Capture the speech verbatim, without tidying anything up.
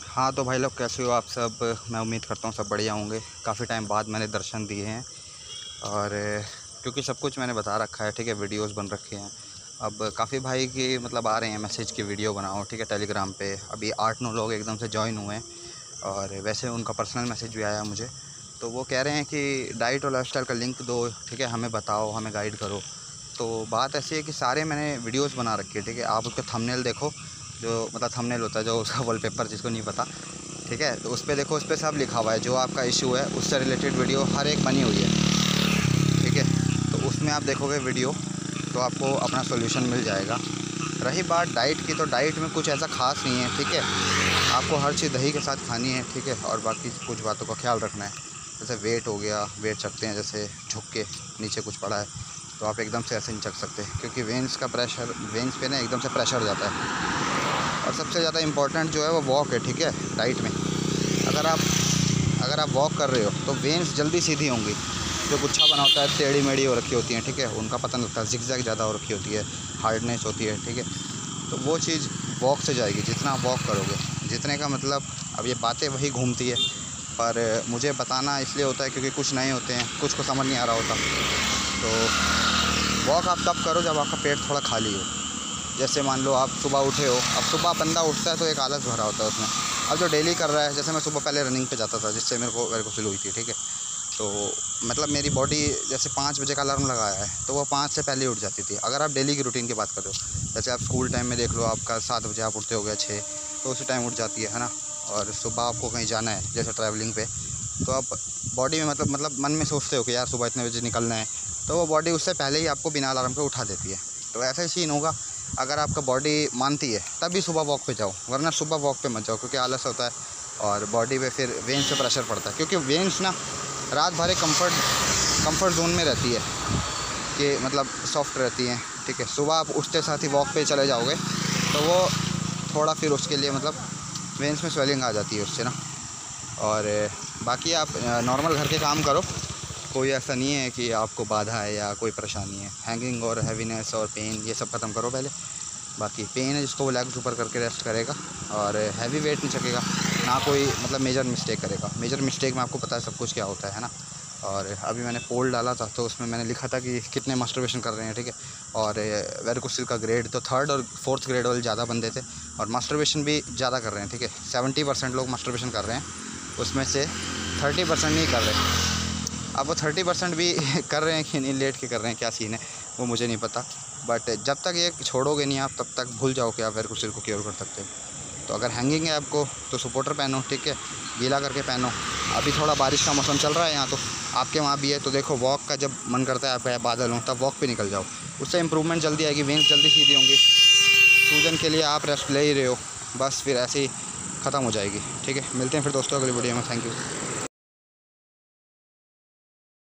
हाँ तो भाई लोग कैसे हो आप सब। मैं उम्मीद करता हूँ सब बढ़िया होंगे। काफ़ी टाइम बाद मैंने दर्शन दिए हैं और क्योंकि सब कुछ मैंने बता रखा है, ठीक है, वीडियोस बन रखे हैं। अब काफ़ी भाई की मतलब आ रहे हैं मैसेज की वीडियो बनाओ, ठीक है, टेलीग्राम पे। अभी आठ नौ लोग एकदम से ज्वाइन हुए हैं और वैसे उनका पर्सनल मैसेज भी आया मुझे, तो वो कह रहे हैं कि डाइट और लाइफस्टाइल का लिंक दो, ठीक है, हमें बताओ, हमें गाइड करो। तो बात ऐसी है कि सारे मैंने वीडियोस बना रखी है, ठीक है। आप उसका थंबनेल देखो, जो मतलब थंबनेल होता है जो उसका वॉलपेपर, जिसको नहीं पता, ठीक है, तो उस पर देखो, उस पर सब लिखा हुआ है जो आपका इशू है उससे रिलेटेड वीडियो हर एक बनी हुई है, ठीक है। तो उसमें आप देखोगे वीडियो तो आपको अपना सॉल्यूशन मिल जाएगा। रही बात डाइट की, तो डाइट में कुछ ऐसा खास नहीं है, ठीक है। आपको हर चीज़ दही के साथ खानी है, ठीक है, और बाकी कुछ बातों का ख्याल रखना है। जैसे वेट हो गया, वेट चकते हैं जैसे झुक के, नीचे कुछ पड़ा है तो आप एकदम से ऐसे नहीं चक सकते, क्योंकि वेंस का प्रेशर, वेंस पे ना एकदम से प्रेशर जाता है। और सबसे ज़्यादा इम्पॉर्टेंट जो है वो वॉक है, ठीक है, डाइट में। अगर आप अगर आप वॉक कर रहे हो तो वेंस जल्दी सीधी होंगी। जो गुच्छा बना होता है, टेढ़ी मेढ़ी हो रखी होती हैं, ठीक है, उनका पता नहीं लगता, जिगजैग ज़्यादा हो रखी होती है, हार्डनेस होती है, ठीक है। तो वो चीज़ वॉक से जाएगी, जितना आप वॉक करोगे। जितने का मतलब, अब ये बातें वही घूमती है, पर मुझे बताना इसलिए होता है क्योंकि कुछ नए होते हैं, कुछ को समझ नहीं आ रहा होता। तो वॉक आप तब करो जब आपका पेट थोड़ा खाली हो। जैसे मान लो आप सुबह उठे हो, अब सुबह बंदा उठता है तो एक आलस भरा होता है उसमें। अब जो डेली कर रहा है, जैसे मैं सुबह पहले रनिंग पे जाता था, जिससे मेरे को मेरे को फील हुई थी, ठीक है। तो मतलब मेरी बॉडी जैसे पाँच बजे का अलार्म लगाया है तो वो पाँच से पहले उठ जाती थी। अगर आप डेली की रूटीन की बात कर रहे हो, जैसे आप स्कूल टाइम में देख लो, आपका सात बजे आप उठते हो गया, छः, तो उसी टाइम उठ जाती है है ना। और सुबह आपको कहीं जाना है जैसे ट्रैवलिंग पे, तो आप बॉडी में मतलब मतलब मन में सोचते हो कि यार सुबह इतने बजे निकलना है, तो वो बॉडी उससे पहले ही आपको बिना अलार्म के उठा देती है। तो ऐसा ही सीन होगा, अगर आपका बॉडी मानती है तभी सुबह वॉक पे जाओ, वरना सुबह वॉक पे मत जाओ, क्योंकि आलस होता है और बॉडी पे फिर वेंस पे प्रेशर पड़ता है। क्योंकि वेंस ना रात भर कंफर्ट कंफर्ट जोन में रहती है, कि मतलब सॉफ्ट रहती हैं, ठीक है। सुबह आप उठते साथ ही वॉक पे चले जाओगे तो वो थोड़ा फिर उसके लिए मतलब वेंस में स्वेलिंग आ जाती है उससे ना। और बाकी आप नॉर्मल घर के काम करो, कोई ऐसा नहीं है कि आपको बाधा है या कोई परेशानी है। हैंगिंग और हैवीनेस और पेन ये सब ख़त्म करो पहले। बाकी पेन है जिसको वो लेग्स ऊपर करके रेस्ट करेगा, और हैवी वेट नहीं चकेगा, ना कोई मतलब मेजर मिस्टेक करेगा। मेजर मिस्टेक में आपको पता है सब कुछ क्या होता है ना। और अभी मैंने पोल डाला था तो उसमें मैंने लिखा था कि कितने मास्टरबेशन कर रहे हैं, ठीक है। और वेरिकोसिल का ग्रेड तो थर्ड और फोर्थ ग्रेड वाले ज़्यादा बंदे थे, और मास्टरबेशन भी ज़्यादा कर रहे हैं, ठीक है। सेवेंटी परसेंट लोग मास्टरबेशन कर रहे हैं, उसमें से थर्टी परसेंट नहीं कर रहे। अब वो थर्टी परसेंट भी कर रहे हैं कि नहीं, लेट के कर रहे हैं, क्या सीन है वो मुझे नहीं पता। बट जब तक ये छोड़ोगे नहीं आप, तब तक भूल जाओ कि आप वेरिकोसिल को क्योर कर सकते हो। तो अगर हैंगिंग है आपको तो सपोर्टर पहनो, ठीक है, गीला करके पहनो। अभी थोड़ा बारिश का मौसम चल रहा है यहाँ, तो आपके वहाँ भी है, तो देखो वॉक का जब मन करता है आपका बादल हो तब वॉक पे निकल जाओ, उससे इंप्रूवमेंट जल्दी आएगी, वेंस जल्दी सीधी होंगी। सूजन के लिए आप रेस्ट ले ही रहे हो, बस फिर ऐसे ही ख़त्म हो जाएगी, ठीक है। मिलते हैं फिर दोस्तों अगली वीडियो में। Thank you.